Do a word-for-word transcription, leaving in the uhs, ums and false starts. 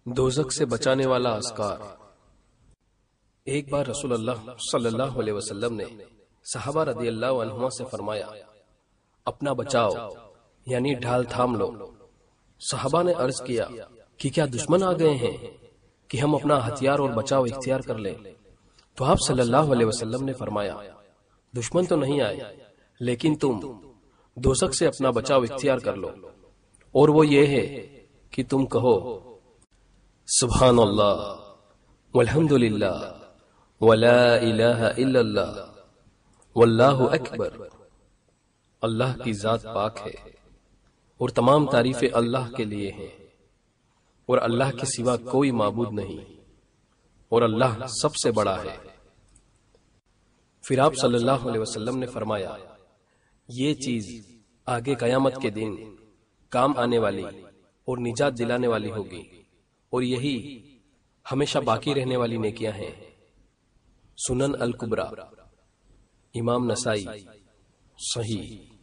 دوزخ سے بچانے والا اذکار۔ ایک بار رسول اللہ صلی اللہ علیہ وسلم نے صحابہ رضی اللہ عنہما سے فرمایا، اپنا بچاؤ یعنی ڈھال تھام لو۔ صحابہ نے عرض کیا کہ کیا دشمن آ گئے ہیں کہ ہم اپنا ہتھیار اور بچاؤ اختیار کر لیں؟ تو آپ صلی اللہ علیہ وسلم نے فرمایا، دشمن تو نہیں آئے، لیکن تم دوزخ سے اپنا بچاؤ اختیار کر لو، اور وہ یہ ہے کہ تم کہو سبحان اللہ والحمد للہ ولا الہ الا اللہ واللہ اکبر۔ اللہ کی ذات پاک ہے اور تمام تعریفیں اللہ کے لیے ہیں، اور اللہ کے سوا کوئی معبود نہیں، اور اللہ سب سے بڑا ہے۔ پھر آپ صلی اللہ علیہ وسلم نے فرمایا، یہ چیز آگے قیامت کے دن کام آنے والی اور نجات دلانے والی ہوگی، اور یہی ہمیشہ باقی رہنے والی نیکیاں ہیں۔ سنن الکبریٰ، امام نسائی، صحیح۔